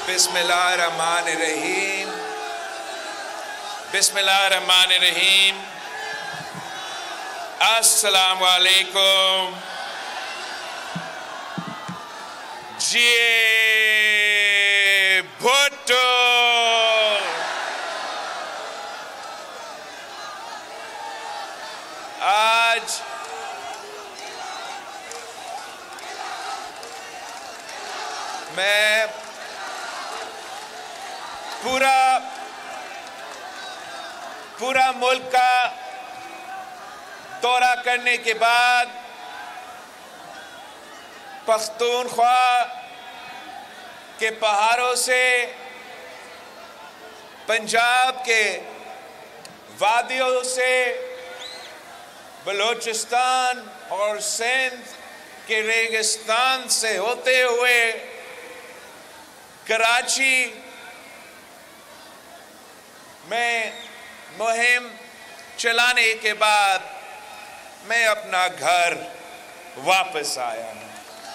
बिस्मिल्लाहिर्रहमानिर्रहीम। बिस्मिल्लाहिर्रहमानिर्रहीम। अस्सलाम वालेकुम। जी भुट्टो आज मैं पूरा मुल्क का दौरा करने के बाद पख्तूनख्वा के पहाड़ों से पंजाब के वादियों से बलूचिस्तान और सिंध के रेगिस्तान से होते हुए कराची में मुहिम चलाने के बाद मैं अपना घर वापस आया हूं।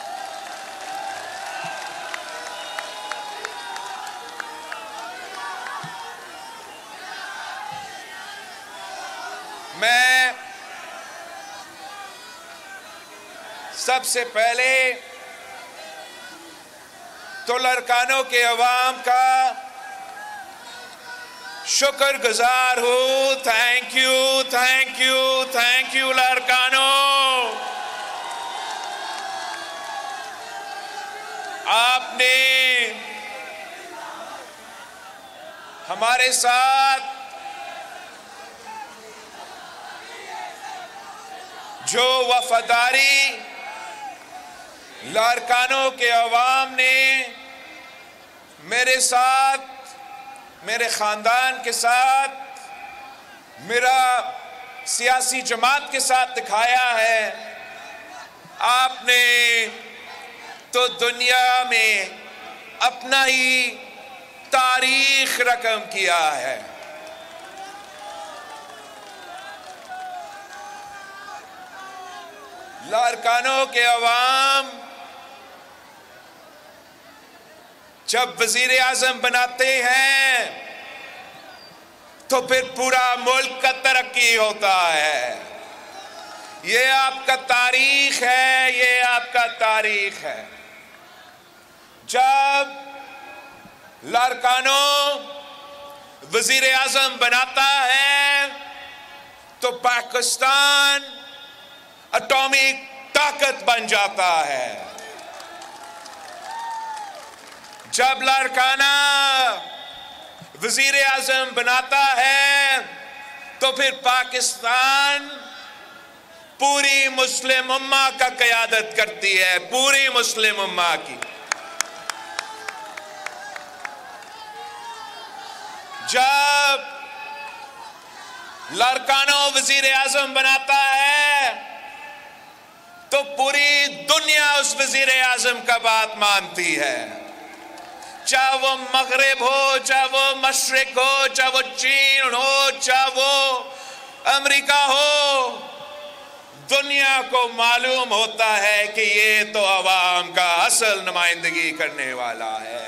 मैं सबसे पहले तो लड़कानों के अवाम का शुक्रगुजार हूं। Thank you, thank you, thank you लड़कानों। आपने हमारे साथ जो वफादारी लारकानों के अवाम ने मेरे साथ, मेरे ख़ानदान के साथ, मेरा सियासी जमात के साथ दिखाया है, आपने तो दुनिया में अपना ही तारीख रकम किया है। लारकानों के अवाम जब वजीर आजम बनाते हैं तो फिर पूरा मुल्क का तरक्की होता है। ये आपका तारीख है, ये आपका तारीख है। जब लारकानों वजीर आजम बनाता है तो पाकिस्तान एटॉमिक ताकत बन जाता है। जब लारकाना वजीर आजम बनाता है तो फिर पाकिस्तान पूरी मुस्लिम उम्मा का क़यादत करती है, पूरी मुस्लिम उम्मा की। जब लारकाना वजीर आजम बनाता है तो पूरी दुनिया उस वजीर आजम का बात मानती है, चाहे वो मगरिब हो, चाहे वो मशरिक हो, चाहे वो चीन हो, चाहे वो अमेरिका हो। दुनिया को मालूम होता है कि ये तो अवाम का असल नुमाइंदगी करने वाला है।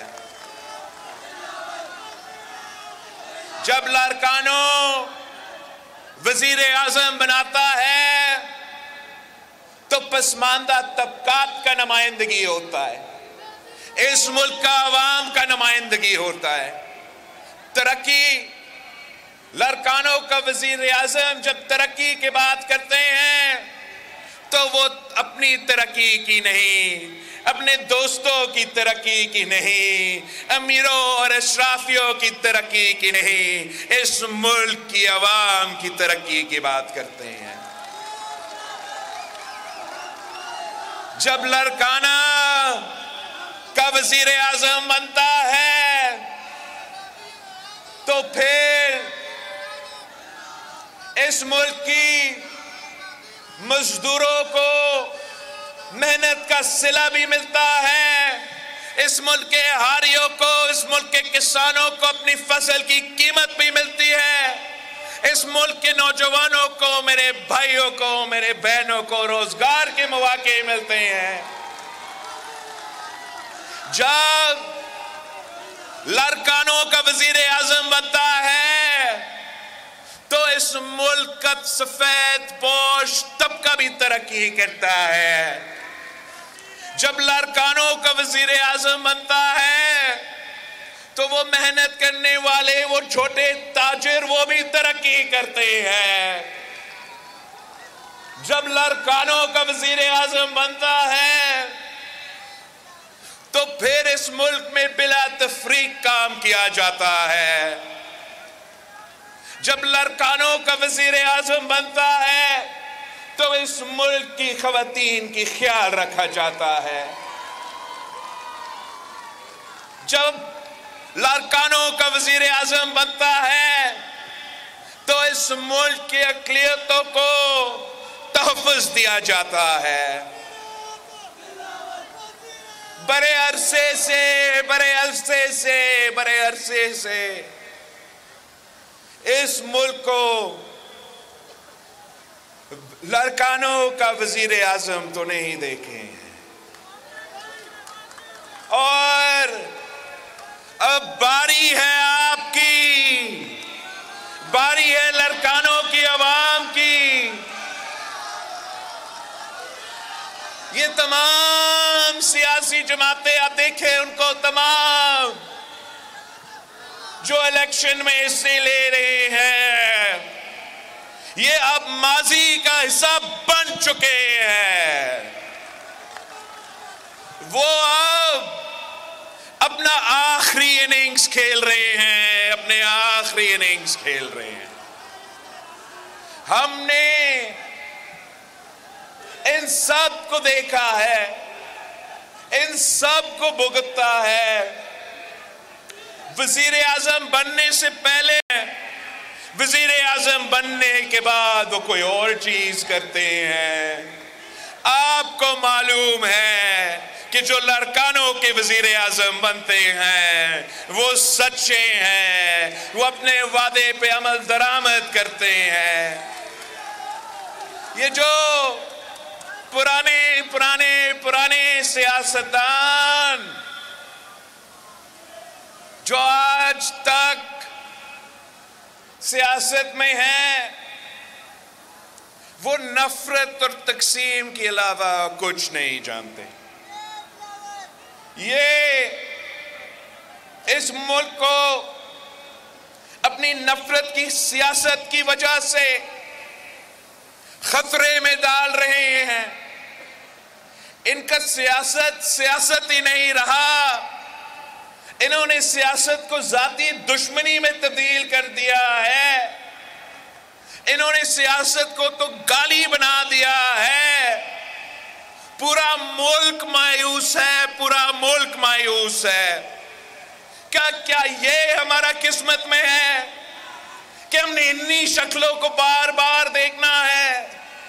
जब लारकानों वजीर आजम बनाता है तो पसमानदा तबकात का नुमाइंदगी होता है, इस मुल्क का अवाम का नुमाइंदगी होता है। तरक्की, लारकानों का वजीर आजम जब तरक्की की बात करते हैं तो वो अपनी तरक्की की नहीं, अपने दोस्तों की तरक्की की नहीं, अमीरों और अशराफियों की तरक्की की नहीं, इस मुल्क की अवाम की तरक्की की बात करते हैं। जब लारकाना का वजीर आजम बनता है तो फिर इस मुल्क की मजदूरों को मेहनत का सिला भी मिलता है, इस मुल्क के हारियों को, इस मुल्क के किसानों को अपनी फसल की कीमत भी मिलती है, इस मुल्क के नौजवानों को, मेरे भाइयों को, मेरे बहनों को रोजगार के मौके मिलते हैं। जब लारकानो का वजीर आजम बनता है तो इस मुल्क का सफेद पोश तबका भी तरक्की करता है। जब लारकानो का वजीर आजम बनता है तो वो मेहनत करने वाले, वो छोटे ताजिर, वो भी तरक्की करते हैं। जब लारकानो का वजीर आजम बनता है तो फिर इस मुल्क में बिला तफरीक काम किया जाता है। जब लारकानो का वजीर आजम बनता है तो इस मुल्क की खवातीन की ख्याल रखा जाता है। जब लारकानो का वजीर आजम बनता है तो इस मुल्क की अक़लियतों को तहफ़्फ़ुज़ दिया जाता है। बड़े अरसे से इस मुल्क को लारकानो का वजीर आजम तो नहीं देखे हैं और अब बारी है आपकी, बारी है लारकानो की आवाम की। ये तमाम सियासी जमातें आप देखें, उनको तमाम जो इलेक्शन में हिस्से ले रहे हैं, ये अब माजी का हिस्सा बन चुके हैं। वो अब अपना आखिरी इनिंग्स खेल रहे हैं, अपने आखिरी इनिंग्स खेल रहे हैं। हमने इन सब को देखा है, इन सब को भुगता है। वजीर आजम बनने से पहले, वजीर आजम बनने के बाद वो कोई और चीज करते हैं। आपको मालूम है कि जो लारकानो के वजीर आजम बनते हैं वो सच्चे हैं, वो अपने वादे पे अमल दरामद करते हैं। ये जो पुराने सियासतदान जो आज तक सियासत में हैं, वो नफरत और तकसीम के अलावा कुछ नहीं जानते। ये इस मुल्क को अपनी नफरत की सियासत की वजह से खतरे में डाल रहे हैं। इनका सियासत ही नहीं रहा, इन्होंने सियासत को जाती दुश्मनी में तब्दील कर दिया है। इन्होंने सियासत को तो गाली बना दिया है। पूरा मुल्क मायूस है, पूरा मुल्क मायूस है। क्या ये हमारा किस्मत में है कि हमने इन्हीं शक्लों को बार बार देखना है?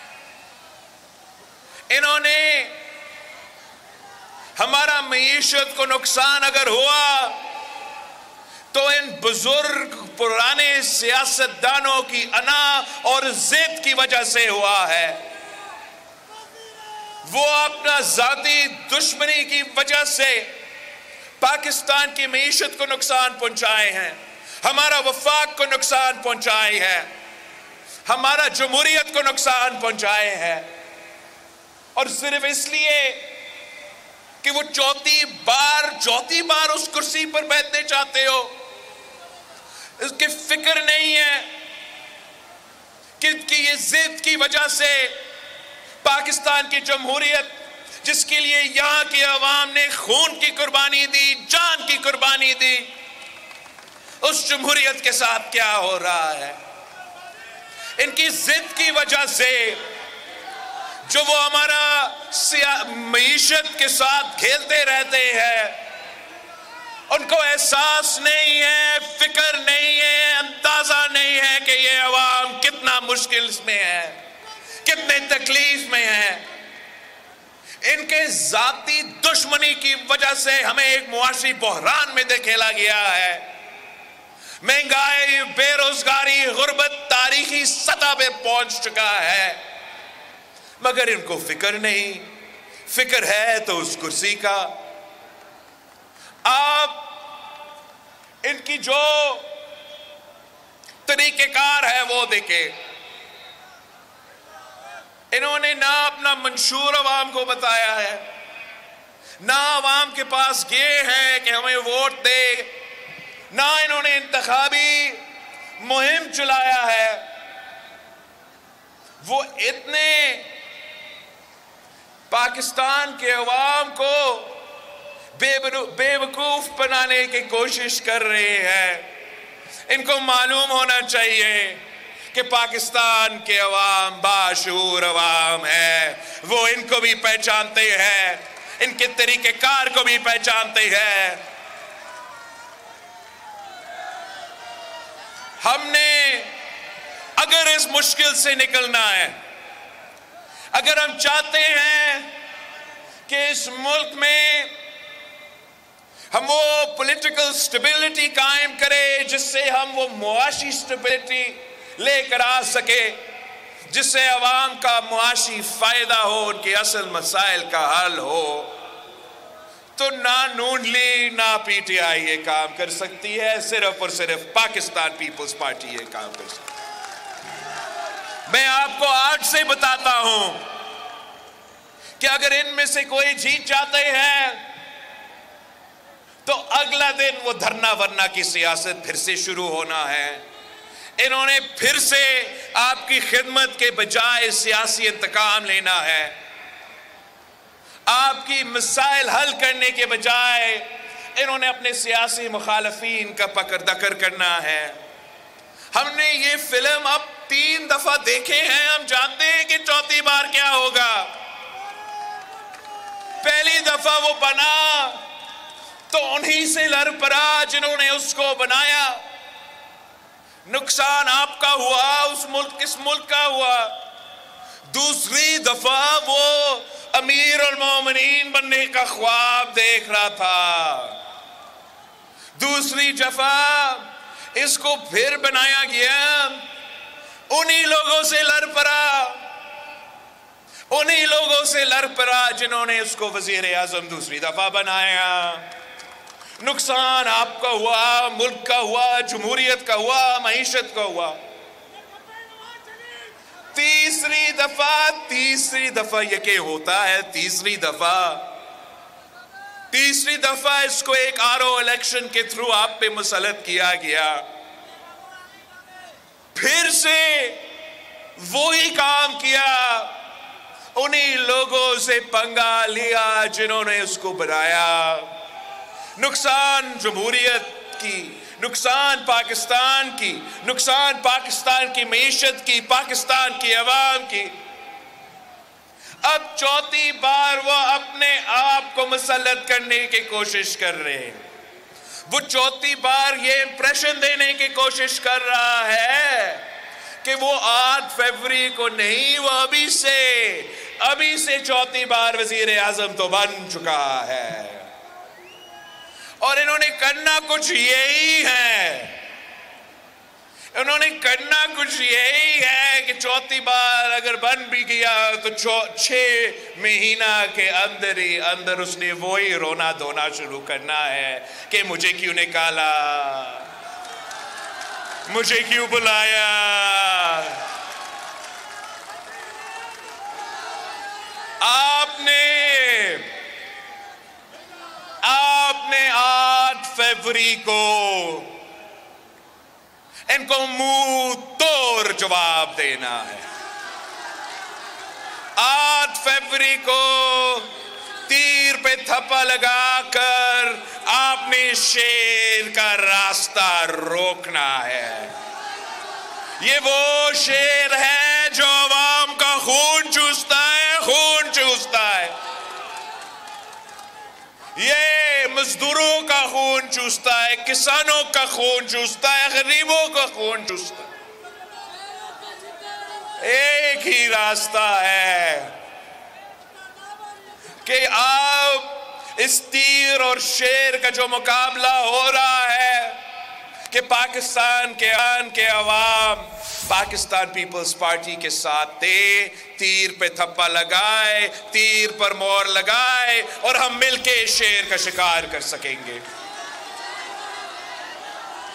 इन्होंने हमारा मईशत को नुकसान अगर हुआ तो इन बुजुर्ग पुराने सियासतदानों की अना और जिद की वजह से हुआ है। वो अपना जाती दुश्मनी की वजह से पाकिस्तान की मईशत को नुकसान पहुंचाए हैं, हमारा वफाक को नुकसान पहुंचाए हैं, हमारा जमहूरियत को नुकसान पहुंचाए हैं। और सिर्फ इसलिए कि वो चौथी बार उस कुर्सी पर बैठने चाहते हो, इसकी फिक्र नहीं है कि ये जिद की वजह से पाकिस्तान की जमहूरियत, जिसके लिए यहां की आवाम ने खून की कुर्बानी दी, जान की कुर्बानी दी, उस जमहूरियत के साथ क्या हो रहा है। इनकी जिद की वजह से जो वो हमारा मईशत के साथ खेलते रहते हैं, उनको एहसास नहीं है, फिक्र नहीं है, अंदाजा नहीं है कि ये अवाम कितना मुश्किल में है, कितने तकलीफ में है। इनके जाती दुश्मनी की वजह से हमें एक मुआशी बहरान में धकेला गया है। महंगाई, बेरोजगारी, गुर्बत तारीखी सतह पे पहुंच चुका है, मगर इनको फिक्र नहीं। फिक्र है तो उस कुर्सी का। आप की जो तरीकेकार है वो देखे। इन्होंने ना अपना मंशूर अवाम को बताया है, ना अवाम के पास ये है कि हमें वोट दे, ना इन्होंने इंतखाबी मुहिम चलाया है। वो इतने पाकिस्तान के अवाम को बेवकूफ बनाने की कोशिश कर रहे हैं। इनको मालूम होना चाहिए कि पाकिस्तान के अवाम बाशूर अवाम है, वो इनको भी पहचानते हैं, इनके तरीकेकार को भी पहचानते हैं। हमने अगर इस मुश्किल से निकलना है, अगर हम चाहते हैं कि इस मुल्क में हम वो पॉलिटिकल स्टेबिलिटी कायम करें जिससे हम वो मुआशी स्टेबिलिटी लेकर आ सके, जिससे अवाम का मुआशी फायदा हो, उनके असल मसाइल का हल हो, तो ना नून लीग ना पीटीआई ये काम कर सकती है, सिर्फ और सिर्फ पाकिस्तान पीपल्स पार्टी ये काम कर सकती है। मैं आपको आज से बताता हूं कि अगर इनमें से कोई जीत जाते हैं तो अगला दिन वो धरना वरना की सियासत फिर से शुरू होना है। इन्होंने फिर से आपकी खिदमत के बजाय सियासी इंतकाम लेना है, आपकी मसाइल हल करने के बजाय इन्होंने अपने सियासी मुखालफीन का पकड़ दकर करना है। हमने ये फिल्म अब 3 दफा देखे हैं, हम जानते हैं कि चौथी बार क्या होगा। पहली दफा वो बना तो उन्हीं से लड़ पड़ा जिन्होंने उसको बनाया। नुकसान आपका हुआ, उस मुल्क किस मुल्क का हुआ। दूसरी दफा वो अमीर और मोमिनीन बनने का ख्वाब देख रहा था। दूसरी दफा इसको फिर बनाया गया, उन्हीं लोगों से लड़ पड़ा, उन्हीं लोगों से लड़ पड़ा जिन्होंने इसको वजीर आजम दूसरी दफा बनाया। नुकसान आपका हुआ, मुल्क का हुआ, जमहूरियत का हुआ, मईशत का हुआ। तीसरी दफा ये क्या होता है? तीसरी दफा इसको एक आरओ इलेक्शन के थ्रू आप पे मुसल्लत किया गया। फिर से वही काम किया, उन्हीं लोगों से पंगा लिया जिन्होंने उसको बनाया। नुकसान जमहूरियत की, नुकसान पाकिस्तान की, नुकसान पाकिस्तान की मईशत की, पाकिस्तान की अवाम की। अब चौथी बार वो अपने आप को मुसल्लत करने की कोशिश कर रहे हैं। वो चौथी बार ये इंप्रेशन देने की कोशिश कर रहा है कि वो 8 फरवरी को नहीं, वो अभी से चौथी बार वजीर आजम तो बन चुका है। और इन्होंने करना कुछ यही है, इन्होंने करना कुछ यही है कि चौथी बार अगर बन भी गया तो 6 महीना के अंदर ही अंदर उसने वही रोना धोना शुरू करना है कि मुझे क्यों निकाला, मुझे क्यों बुलाया। आपने 8 फरवरी को इनको मुंह तोड़ जवाब देना है। 8 फरवरी को तीर पे थप्पा लगाकर आपने शेर का रास्ता रोकना है। ये वो शेर है जो आवाम का खून चूसता है, ये मजदूरों का खून चूसता है, किसानों का खून चूसता है, गरीबों का खून चूसता है। एक ही रास्ता है कि आप इस तीर और शेर का जो मुकाबला हो रहा है कि पाकिस्तान के अवाम पाकिस्तान पीपल्स पार्टी के साथ थे, तीर पे थप्पा लगाए, तीर पर मोहर लगाए और हम मिलके शेर का शिकार कर सकेंगे।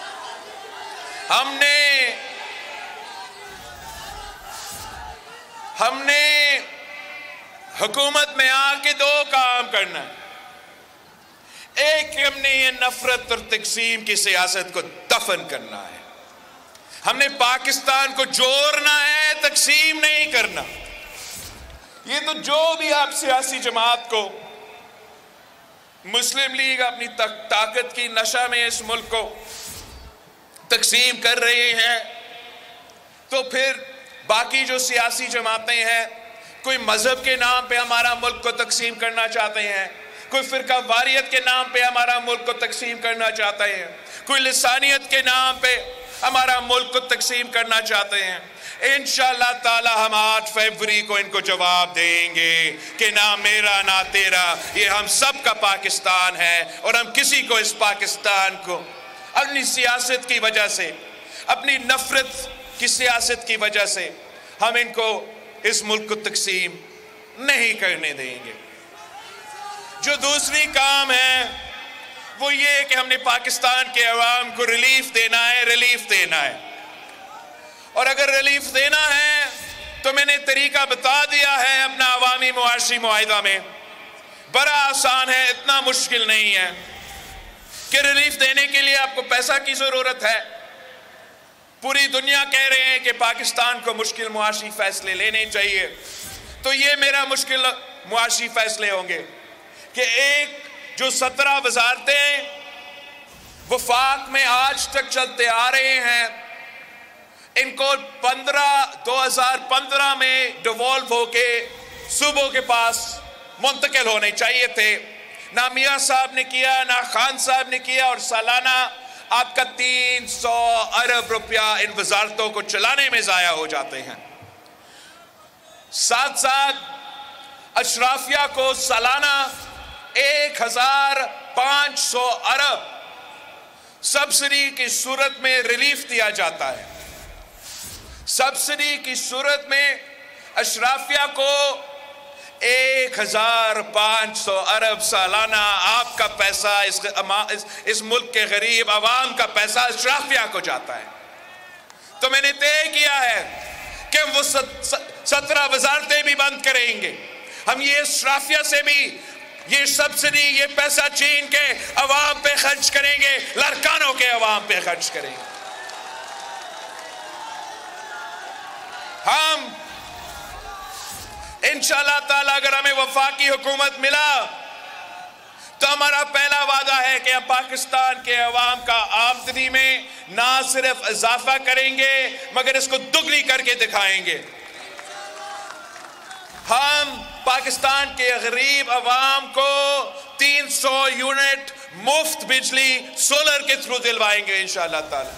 हमने हुकूमत में आके दो काम करना है। एक, हमने ये नफरत और तकसीम की सियासत को दफन करना है। हमने पाकिस्तान को जोड़ना है, तकसीम नहीं करना। ये तो जो भी आप सियासी जमात को, मुस्लिम लीग अपनी ताकत की नशा में इस मुल्क को तकसीम कर रहे हैं, तो फिर बाकी जो सियासी जमातें हैं, कोई मजहब के नाम पे हमारा मुल्क को तकसीम करना चाहते हैं, कोई फिरका वारियत के नाम पे हमारा मुल्क को तकसीम करना चाहते हैं, कोई लिसानियत के नाम पे हमारा मुल्क को तकसीम करना चाहते हैं। इंशाअल्लाह ताला हम 8 फरवरी को इनको जवाब देंगे कि ना मेरा ना तेरा, ये हम सब का पाकिस्तान है। और हम किसी को इस पाकिस्तान को अपनी सियासत की वजह से, अपनी नफरत की सियासत की वजह से हम इनको इस मुल्क को तकसीम नहीं करने देंगे। जो दूसरी काम है वो ये कि हमने पाकिस्तान के अवाम को रिलीफ देना है। और अगर रिलीफ देना है तो मैंने तरीका बता दिया है अपना अवामी मुआशी मुआहिदा में। बड़ा आसान है, इतना मुश्किल नहीं है कि रिलीफ देने के लिए आपको पैसा की जरूरत है। पूरी दुनिया कह रहे हैं कि पाकिस्तान को मुश्किल मुआशी फैसले लेने चाहिए, तो ये मेरा मुश्किल मुआशी फैसले होंगे कि एक, जो 17 वजारतें वफाक में आज तक चलते आ रहे हैं, इनको 2015 में डिवॉल्व होके सूबों के पास मुंतकिल होने चाहिए थे। ना मियाँ साहब ने किया, ना खान साहब ने किया, और सालाना आपका 300 अरब रुपया इन वजारतों को चलाने में जाया हो जाते हैं। साथ साथ अशराफिया को सालाना 1500 अरब सब्सिडी की सूरत में रिलीफ दिया जाता है। सब्सिडी की सूरत में अशराफिया को 1500 अरब सालाना आपका पैसा, इस मुल्क के गरीब अवाम का पैसा अशराफिया को जाता है। तो मैंने तय किया है कि हम वो 17 वजारतें भी बंद करेंगे। हम ये अशराफिया से भी ये सब्सिडी, ये पैसा चीन के अवाम पे खर्च करेंगे, लड़कानों के अवाम पे खर्च करेंगे। हम इंशाअल्लाह ताला अगर हमें वफाकी हुकूमत मिला तो हमारा पहला वादा है कि हम पाकिस्तान के अवाम का आमदनी में ना सिर्फ इजाफा करेंगे मगर इसको दुगनी करके दिखाएंगे। हम पाकिस्तान के गरीब अवाम को 300 यूनिट मुफ्त बिजली सोलर के थ्रू दिलवाएंगे इंशाअल्लाह ताला।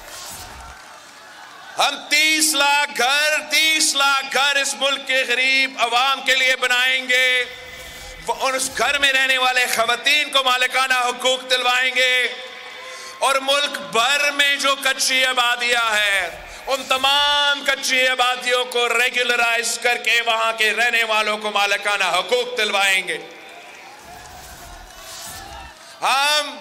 हम 30 लाख घर इस मुल्क के गरीब अवाम के लिए बनाएंगे और उस घर में रहने वाले खवातीन को मालिकाना हुकूक दिलवाएंगे। और मुल्क भर में जो कच्ची आबादियां हैं उन तमाम कच्ची आबादियों को रेगुलराइज करके वहां के रहने वालों को मालिकाना हुकूक दिलवाएंगे। हम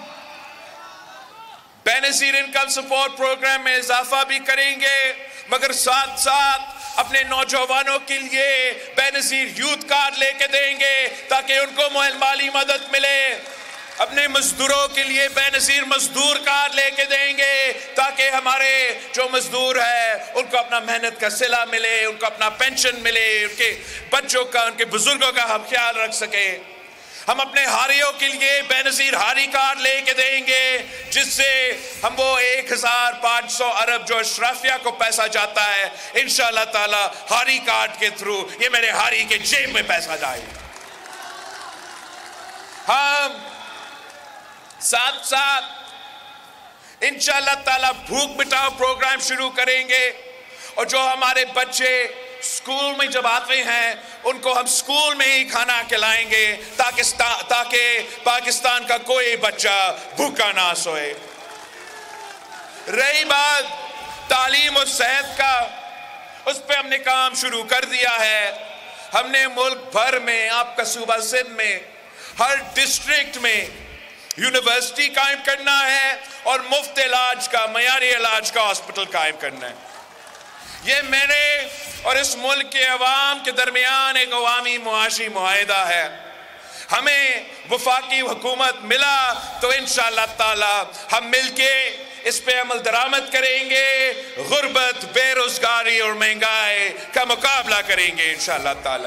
बेनजीर इनकम सपोर्ट प्रोग्राम में इजाफा भी करेंगे मगर साथ साथ अपने नौजवानों के लिए बेनजीर यूथ कार्ड लेके देंगे ताकि उनको माली मदद मिले। अपने मजदूरों के लिए बेनजीर मजदूर कार्ड लेके देंगे ताकि हमारे जो मजदूर है उनको अपना मेहनत का सिला मिले, उनको अपना पेंशन मिले, उनके बच्चों का, उनके बुजुर्गों का हम ख्याल रख सके। हम अपने हारियों के लिए बेनजीर हारी कार्ड लेके देंगे जिससे हम वो 1500 अरब जो अशराफिया को पैसा जाता है इंशाअल्लाह ताला हारी कार्ड के थ्रू ये मेरे हारी के जेब में पैसा जाएगा। हम साथ साथ इंशाअल्लाह ताला भूख मिटाओ प्रोग्राम शुरू करेंगे और जो हमारे बच्चे स्कूल में जब आते हैं उनको हम स्कूल में ही खाना खिलाएंगे ताकि पाकिस्तान का कोई बच्चा भूखा ना सोए। रही बात तालीम और सेहत का, उस पर हमने काम शुरू कर दिया है। हमने मुल्क भर में, आपका सूबा सिंध में हर डिस्ट्रिक्ट में यूनिवर्सिटी कायम करना है और मुफ्त इलाज का, मयारी इलाज का हॉस्पिटल कायम करना है। ये मेरे और इस मुल्क के अवाम के दरमियान एक अवामी मुआशी मुआहिदा है। हमें वफाकी हुकूमत मिला तो इंशाअल्लाह ताला हम मिलके इस पे अमल दरामद करेंगे, गुर्बत, बेरोजगारी और महंगाई का मुकाबला करेंगे इंशाअल्लाह ताला।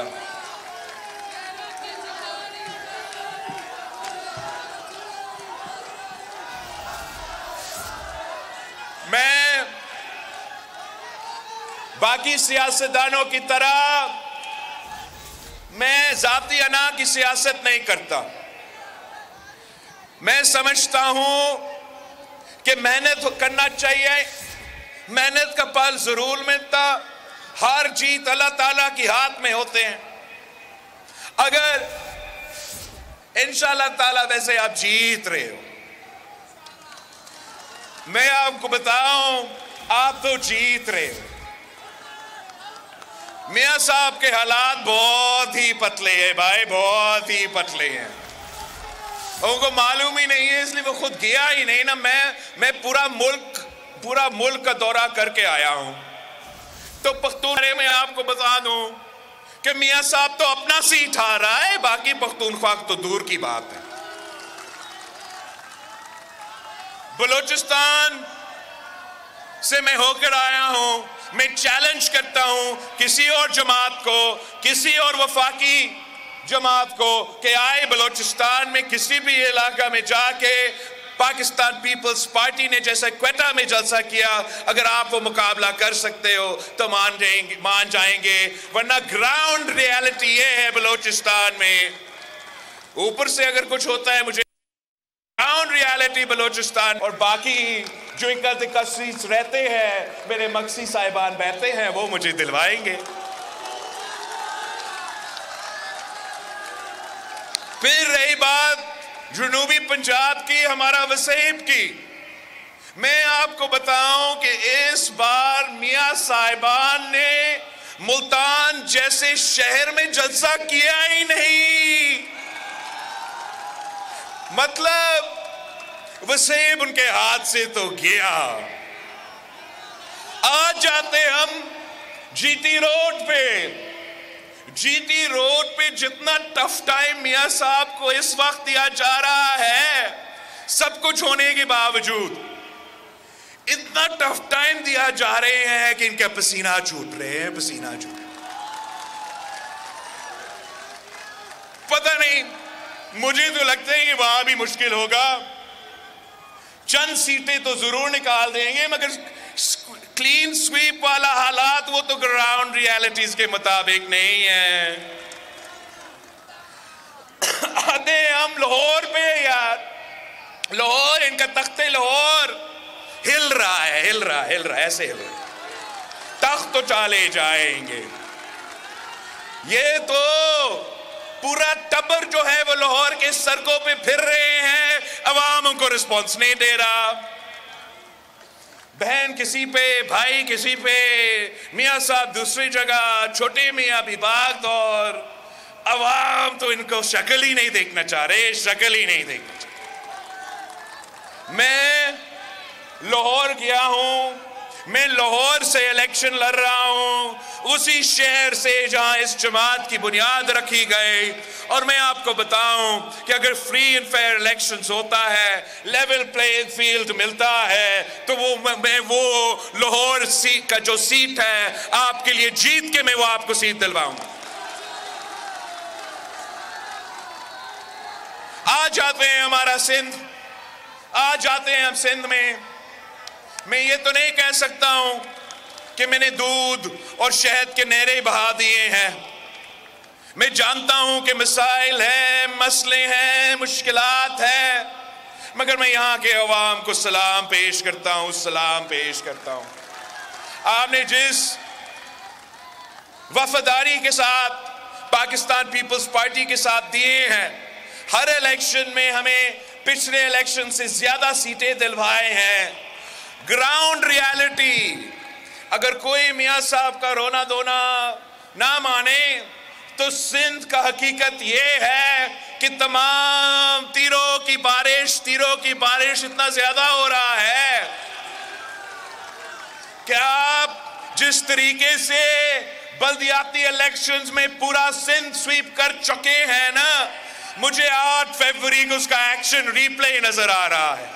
मैं बाकी सियासतदानों की तरह मैं जाती अना की सियासत नहीं करता। मैं समझता हूं कि मेहनत करना चाहिए, मेहनत का फल जरूर मिलता, हार जीत अल्लाह ताला के हाथ में होते हैं। अगर इंशाअल्लाह ताला वैसे आप जीत रहे हो, मैं आपको बताऊं आप तो जीत रहे हो। मियां साहब के हालात बहुत ही पतले हैं भाई, बहुत ही पतले हैं। उनको मालूम ही नहीं है, इसलिए वो खुद गया ही नहीं ना। मैं पूरा मुल्क का दौरा करके आया हूं। तो पख्तूनख्वा में आपको बता दूं कि मियां साहब तो अपना सीट हार रहा है, बाकी पख्तूनख्वा तो दूर की बात है। बलूचिस्तान से मैं होकर आया हूं। मैं चैलेंज करता हूं किसी और जमात को, किसी और वफाकी जमात को कि आए बलूचिस्तान में किसी भी इलाका में जाके पाकिस्तान पीपल्स पार्टी ने जैसे क्वेटा में जलसा किया, अगर आप वो मुकाबला कर सकते हो तो मान जाएंगे। वरना ग्राउंड रियलिटी ये है बलूचिस्तान में। ऊपर से अगर कुछ होता है, मुझे ग्राउंड रियलिटी बलूचिस्तान और बाकी जो इकतीस रहते हैं, मेरे मक्सी साहिबान बैठते हैं, वो मुझे दिलवाएंगे। फिर रही बात जनूबी पंजाब की, हमारा वसीब की, मैं आपको बताऊं कि इस बार मियां साहिबान ने मुल्तान जैसे शहर में जलसा किया ही नहीं। मतलब वसीब उनके हाथ से तो गया। आज जाते हम जीटी रोड पे जितना टफ टाइम मियां साहब को इस वक्त दिया जा रहा है, सब कुछ होने के बावजूद इतना टफ टाइम दिया जा रहे हैं कि इनका पसीना छूट रहे हैं, पसीना छूट। पता नहीं, मुझे तो लगता है कि वहां भी मुश्किल होगा। चंद सीटें तो जरूर निकाल देंगे, मगर क्लीन स्वीप वाला हालात वो तो ग्राउंड रियलिटीज के मुताबिक नहीं है। आते हम लाहौर पे यार, लाहौर, इनका तख्ते लाहौर हिल रहा है, ऐसे हिल रहा है। तख्त तो चाले जाएंगे। ये तो पूरा टब्बर जो है वो लाहौर के सड़कों पे फिर रहे हैं, अवाम उनको रिस्पॉन्स नहीं दे रहा। बहन किसी पे, भाई किसी पे, मियां साहब दूसरी जगह, छोटे मियां भी भाग दौड़, अवाम तो इनको शक्ल ही नहीं देखना चाह रहे, शक्ल ही नहीं देखना चाह। मैं लाहौर गया हूं, मैं लाहौर से इलेक्शन लड़ रहा हूं, उसी शहर से जहां इस जमात की बुनियाद रखी गई। और मैं आपको बताऊं कि अगर फ्री एंड फेयर इलेक्शंस होता है, लेवल प्लेइंग फील्ड मिलता है, तो मैं वो लाहौर सीट का जो सीट है आपके लिए जीत के मैं वो आपको सीट दिलवाऊंगा। आ जाते हैं हमारा सिंध, आ जाते हैं हम सिंध में। मैं ये तो नहीं कह सकता हूं कि मैंने दूध और शहद के नहरें बहा दिए हैं। मैं जानता हूं कि मसाइल हैं, मसले हैं, मुश्किलात हैं, मगर मैं यहां के अवाम को सलाम पेश करता हूं, सलाम पेश करता हूं। आपने जिस वफादारी के साथ पाकिस्तान पीपल्स पार्टी के साथ दिए हैं, हर इलेक्शन में हमें पिछले इलेक्शन से ज्यादा सीटें दिलवाए हैं। ग्राउंड रियलिटी, अगर कोई मियां साहब का रोना धोना ना माने तो सिंध का हकीकत ये है कि तमाम तीरों की बारिश इतना ज्यादा हो रहा है कि आप जिस तरीके से बल्दियाती इलेक्शंस में पूरा सिंध स्वीप कर चुके हैं ना, मुझे 8 फरवरी को उसका एक्शन रिप्ले नजर आ रहा है।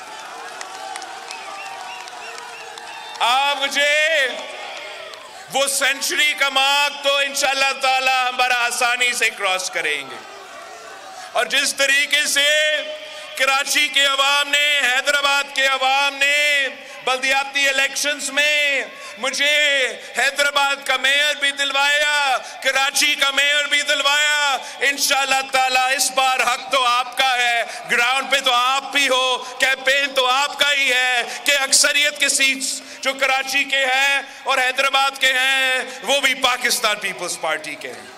आप मुझे वो सेंचुरी का मार्क तो इंशाअल्लाह ताला हम बड़ा आसानी से क्रॉस करेंगे। और जिस तरीके से कराची के अवाम ने, हैदराबाद के अवाम ने बल्दियाती इलेक्शंस में मुझे हैदराबाद का मेयर भी दिलवाया, कराची का मेयर भी दिलवाया, इंशाअल्लाह ताला इस बार हक तो आपका है, ग्राउंड पे तो आप भी हो, कैंपेन तो आपका ही है कि अक्सरियत के सीट्स जो कराची के हैं और हैदराबाद के हैं वो भी पाकिस्तान पीपल्स पार्टी के हैं।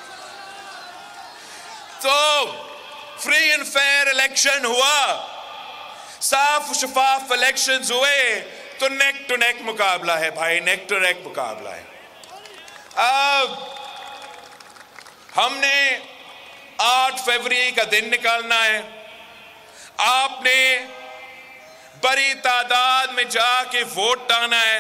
तो फ्री एंड फेयर इलेक्शन हुआ, साफ शफाफ इलेक्शंस हुए, तो नेक टू नेक मुकाबला है भाई, नेक टू नेक मुकाबला है। अब हमने 8 फरवरी का दिन निकालना है। आपने बड़ी तादाद में जाके वोट डालना है।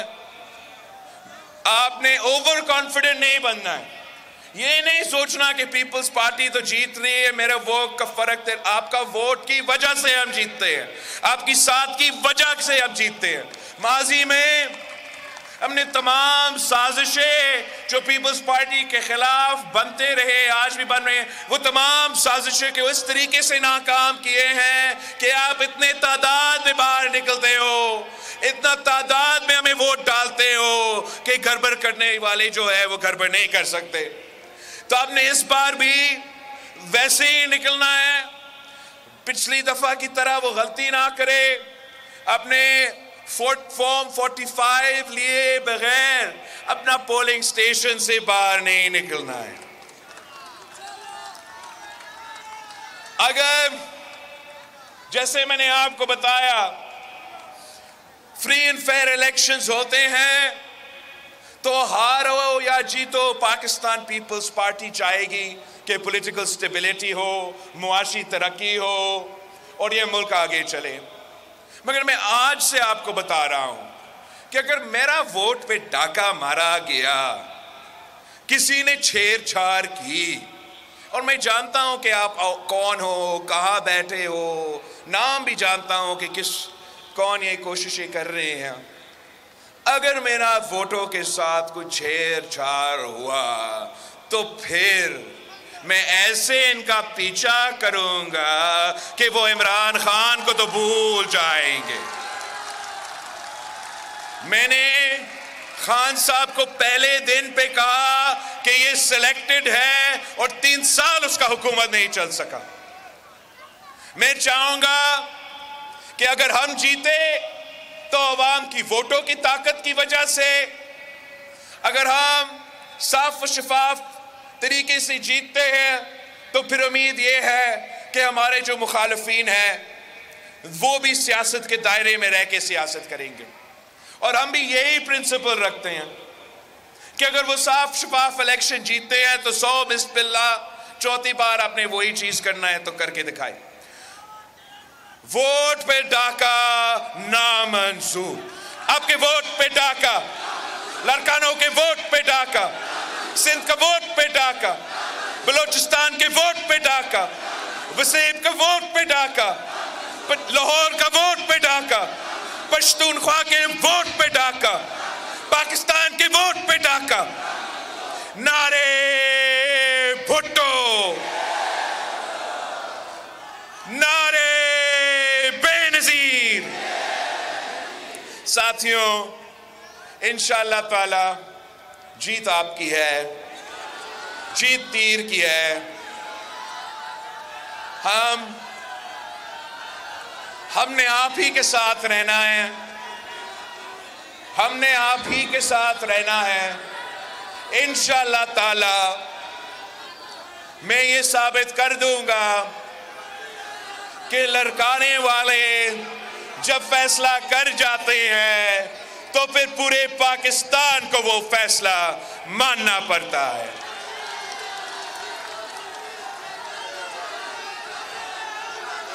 आपने ओवर कॉन्फिडेंट नहीं बनना है। ये नहीं सोचना कि पीपल्स पार्टी तो जीत रही है, मेरे वोट का फर्क है। आपका वोट की वजह से हम जीतते हैं, आपकी साथ की वजह से हम जीतते हैं। माजी में हमने तमाम साजिशें जो पीपल्स पार्टी के खिलाफ बनते रहे, आज भी बन रहे हैं, वो तमाम साजिशें के इस तरीके से नाकाम किए हैं कि आप इतने तादाद में बाहर निकलते हो, इतना तादाद में हमें वोट डालते हो कि गड़बड़ करने वाले जो है वो गड़बड़ नहीं कर सकते। तो आपने इस बार भी वैसे ही निकलना है, पिछली दफा की तरह वो गलती ना करे। अपने फॉर्म 45 लिए बगैर अपना पोलिंग स्टेशन से बाहर नहीं निकलना है। अगर जैसे मैंने आपको बताया फ्री एंड फेयर इलेक्शंस होते हैं तो हारो या जीतो पाकिस्तान पीपल्स पार्टी चाहेगी कि पॉलिटिकल स्टेबिलिटी हो, मुआशी तरक्की हो और ये मुल्क आगे चले। मगर मैं आज से आपको बता रहा हूं कि अगर मेरा वोट पे डाका मारा गया, किसी ने छेड़छाड़ की, और मैं जानता हूं कि आप कौन हो, कहां बैठे हो, नाम भी जानता हूं कि कौन ये कोशिशें कर रहे हैं, अगर मेरा वोटों के साथ कुछ छेड़छाड़ हुआ तो फिर मैं ऐसे इनका पीछा करूंगा कि वो इमरान खान को तो भूल जाएंगे। मैंने खान साहब को पहले दिन पे कहा कि ये सिलेक्टेड है और 3 साल उसका हुकूमत नहीं चल सका। मैं चाहूंगा कि अगर हम जीते तो अवाम की वोटों की ताकत की वजह से, अगर हम साफ और शफाफ तरीके से जीतते हैं तो फिर उम्मीद ये है कि हमारे जो मुखालिफिन हैं वो भी सियासत के दायरे में रह के सियासत करेंगे। और हम भी यही प्रिंसिपल रखते हैं कि अगर वो साफ शफाफ इलेक्शन जीतते हैं तो 100 बिस्मिल्लाह, चौथी बार आपने वही चीज करना है तो करके दिखाए। वोट पे डाका नामंजूर। आपके वोट पे डाका, लड़कानों के वोट पे डाका, सिंध का वोट पे डाका, बलोचिस्तान के वोट पे डाका, वसीम का वोट पे डाका, लाहौर का वोट पे डाका, पश्तूनख्वा के वोट पे डाका, पाकिस्तान के वोट पे डाका। नारे भुट्टो, नारे बेनजीर। साथियों, इंशाअल्लाह ताला जीत आपकी है, जीत तीर की है। हमने आप ही के साथ रहना है, हमने आप ही के साथ रहना है। इंशाअल्लाह ताला मैं ये साबित कर दूंगा कि लड़काने वाले जब फैसला कर जाते हैं तो फिर पूरे पाकिस्तान को वो फैसला मानना पड़ता है।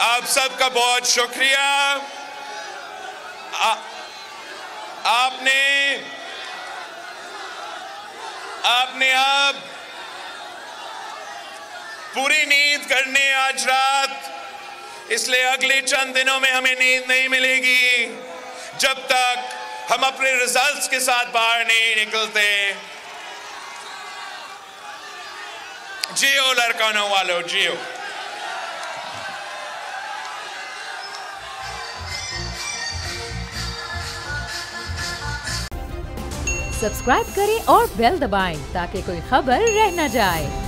आप सबका बहुत शुक्रिया। आपने अब पूरी नींद करनी आज रात, इसलिए अगले चंद दिनों में हमें नींद नहीं मिलेगी जब तक हम अपने रिजल्ट्स के साथ बाहर नहीं निकलते। जियो लड़कानों वालों, जियो। सब्सक्राइब करें और बेल दबाएं ताकि कोई खबर रह न जाए।